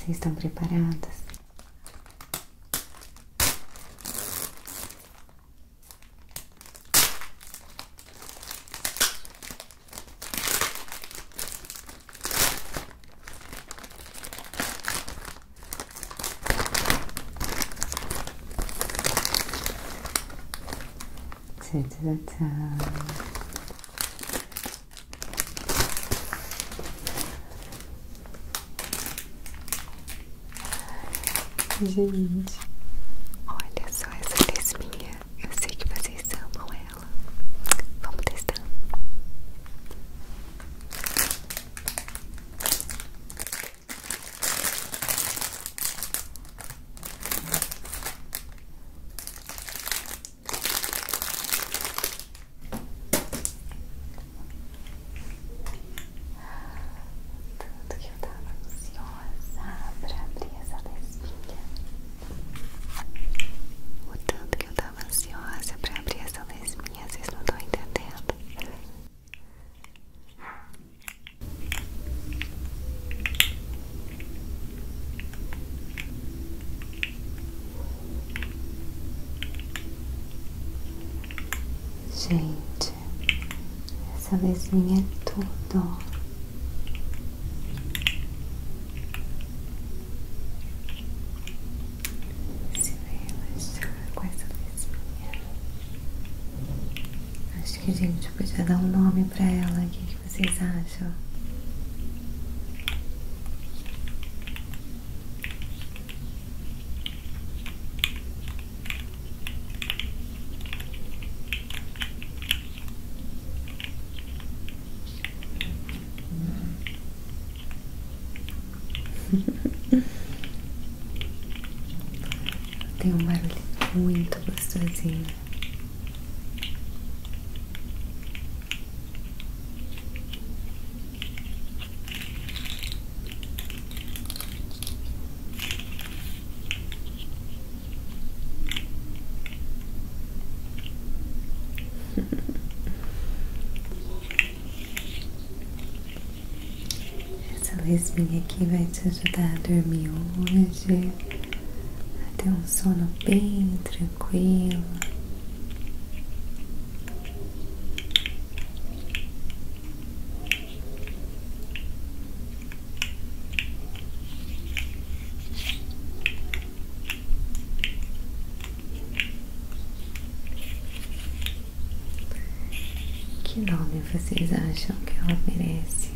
Vocês estão preparadas? Gente, olha só essa lesminha. Eu sei que vocês amam ela. Vamos testar. Tanto que eu tava ansiosa pra abrir essa lesminha. O tanto que eu tava ansiosa pra abrir essa lesminha, vocês não estão entendendo. Gente, essa lesminha é tudo, ó. Se vai relaxar com essa lesminha. Acho que a gente podia dar um nome pra ela. O que vocês acham? Tem um barulho muito gostosinho. Essa lesminha aqui vai te ajudar a dormir hoje, a ter um sono bem tranquilo. Que nome vocês acham que ela merece?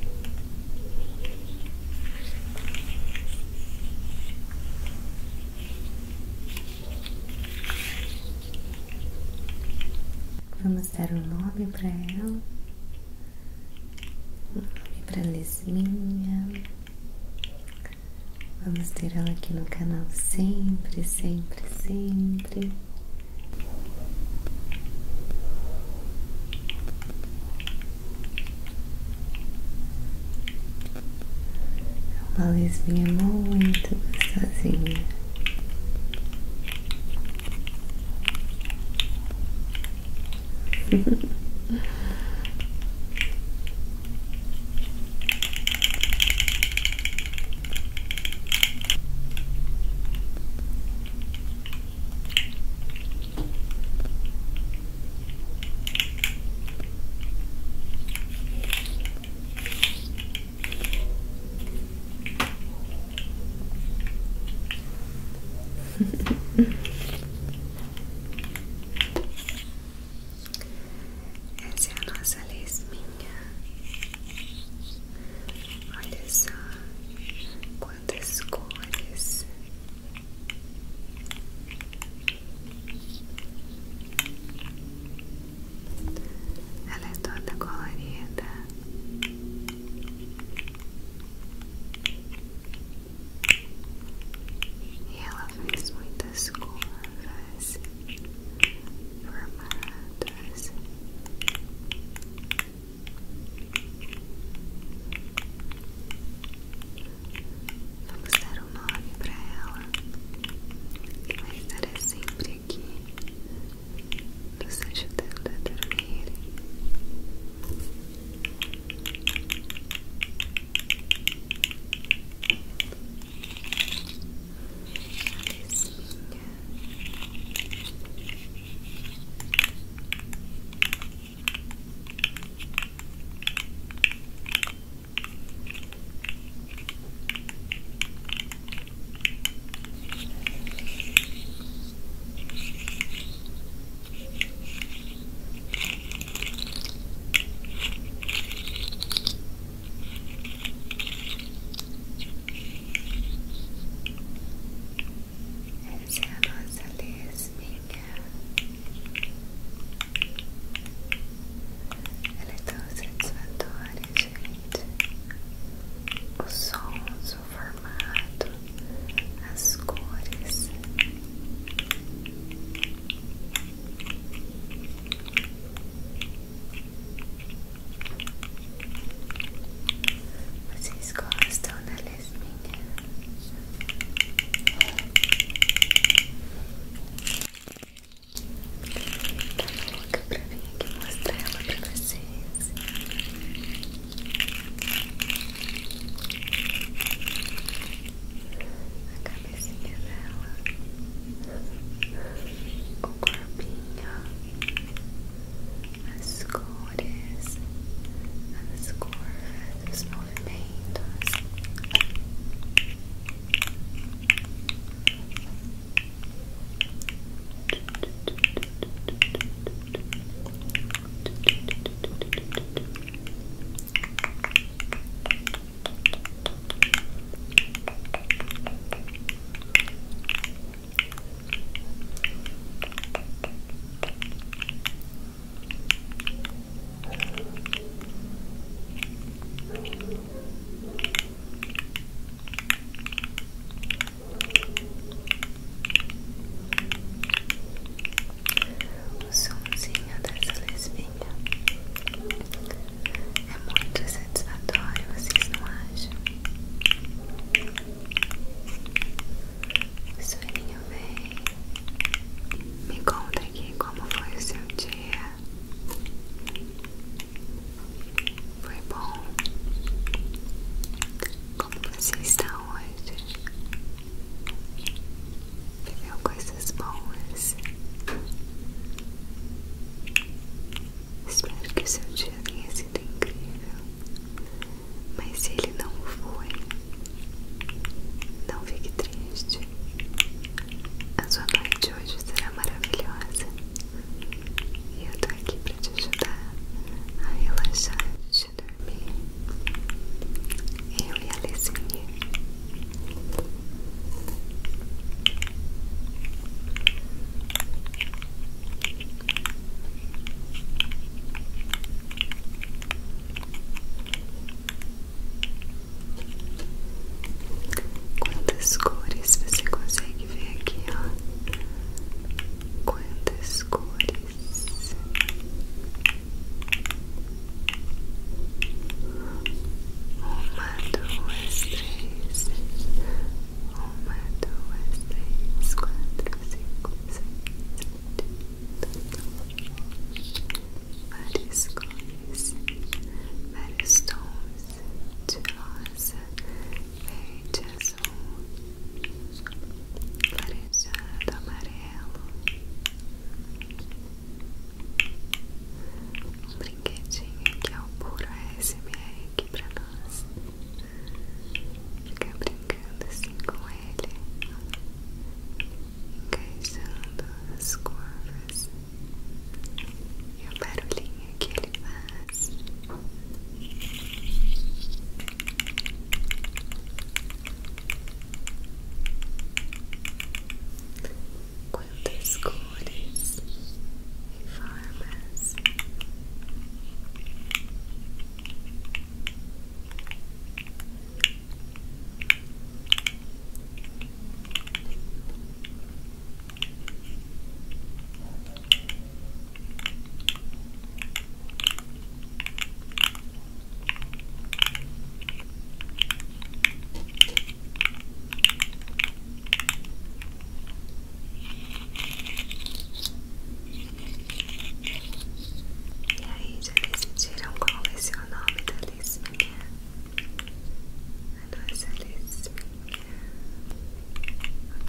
Vamos dar um nome pra ela. Um nome pra lesminha. Vamos ter ela aqui no canal sempre, sempre, sempre. É uma lesminha muito gostosinha.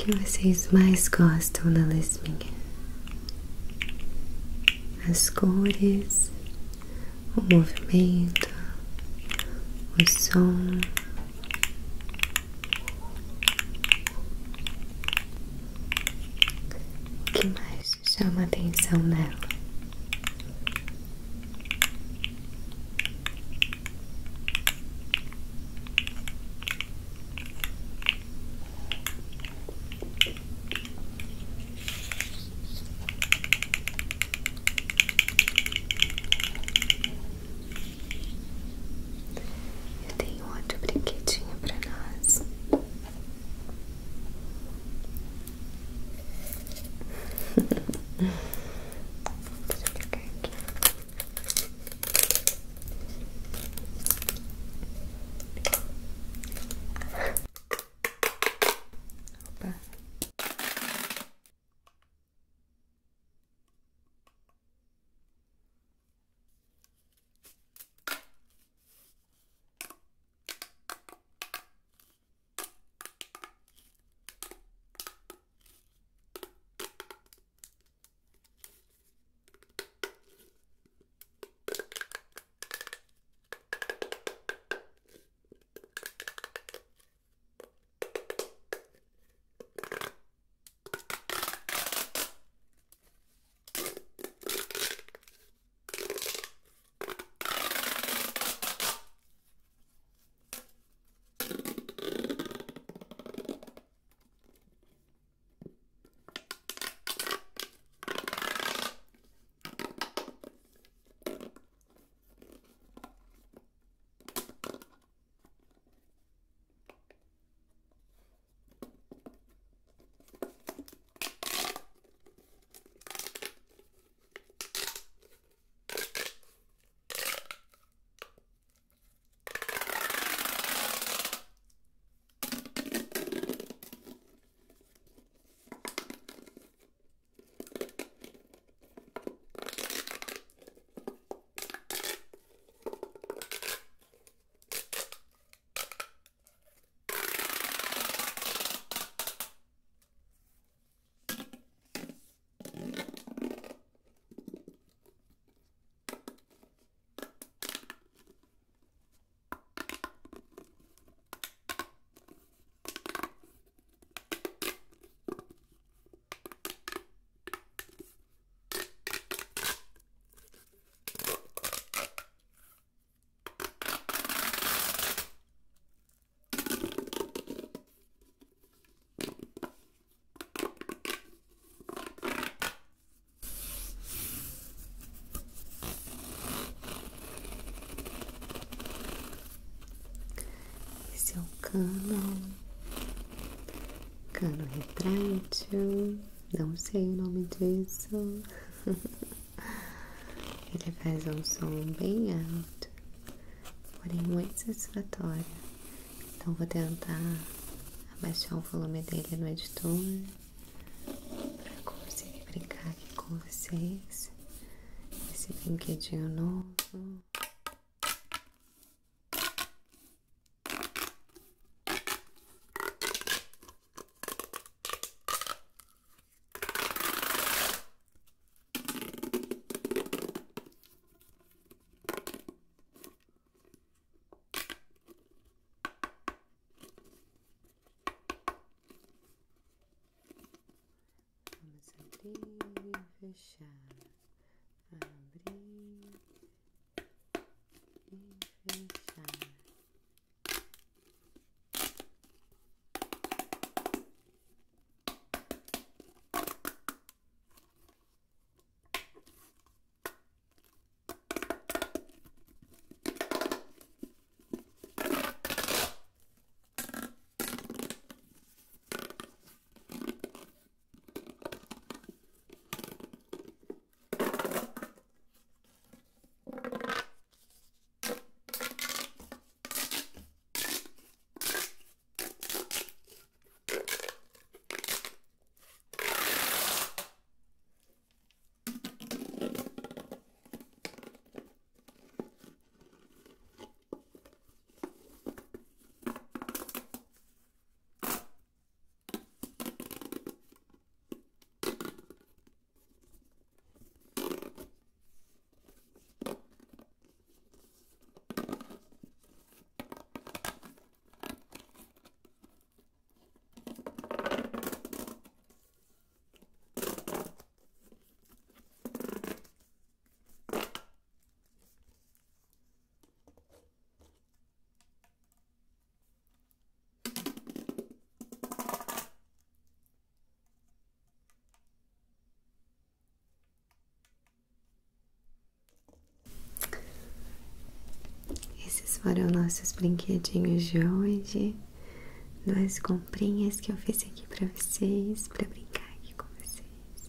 que vocês mais gostam na lesminha? As cores, o movimento, o som. O que mais chama a atenção nela? Eu tenho outro brinquedinho para nós. Deixa eu pegar aqui. Opa. Esse é o cano retrátil, não sei o nome disso. Ele faz um som bem alto, porém muito satisfatório. Então vou tentar abaixar o volume dele no editor para conseguir brincar aqui com vocês. Esse brinquedinho novo. Abrir e fechar, abrir e fechar. foram nossos brinquedinhos de hoje. 2 comprinhas que eu fiz aqui pra vocês, pra brincar aqui com vocês.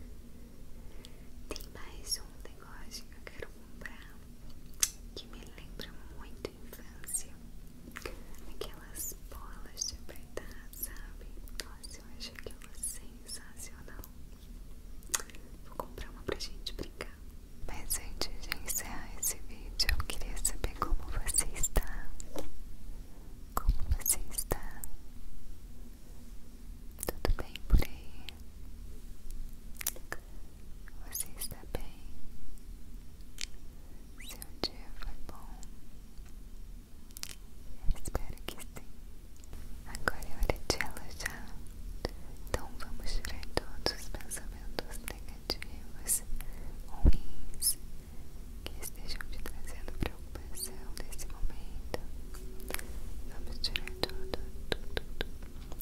Tem mais um negócio que eu quero comprar que me lembra muito a infância. Aquelas bolas de apertar, sabe? Nossa, eu acho aquilo sensacional. Vou comprar uma pra gente brincar. Mas antes de encerrar esse vídeo, eu queria saber como você está. Como você está? Tudo bem por aí? Você está bem? Seu dia foi bom? Eu espero que sim. Agora é hora de relaxar. Então vamos tirar todos os pensamentos negativos, ruins, que estejam te trazendo preocupação nesse momento. Vamos tirar tudo, tudo, tudo.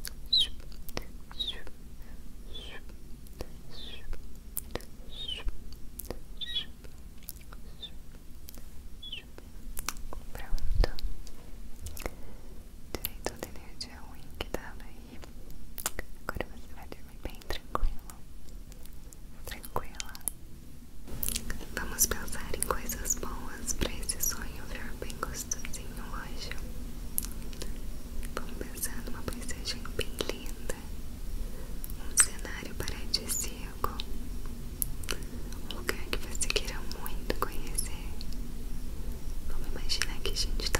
Pronto. Tirei toda a energia ruim que tava aí. Agora você vai dormir bem tranquilo. Tranquila. Vamos pensar em coisas boas pra esse sonho ficar bem gostosinho hoje. Vamos pensar numa paisagem bem linda, um cenário paradisíaco, um lugar que você queira muito conhecer. Vamos imaginar que a gente tá